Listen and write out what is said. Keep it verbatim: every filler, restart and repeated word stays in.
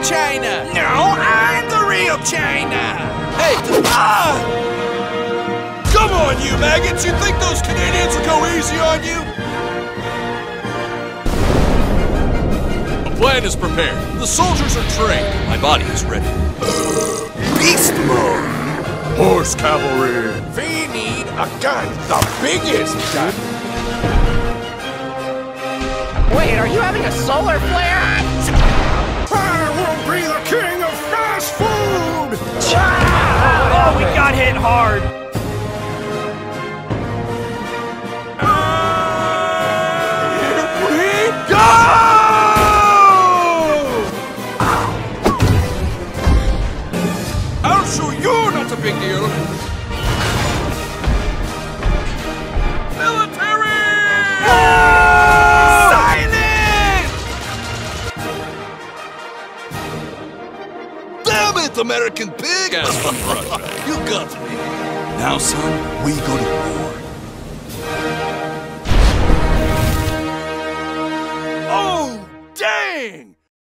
China! No, I'm the real China! Hey! Ah! Come on, you maggots! You think those Canadians will go easy on you? The plan is prepared. The soldiers are trained. My body is ready. Beast mode! Horse cavalry! We need a gun, the biggest gun! Wait, are you having a solar flare? I will be the king of fast food! Oh, we got hit hard! Here we go! I'll show you not a big deal. Military! Silence! Damn it, American pig! You got me. Now, son, we go to war.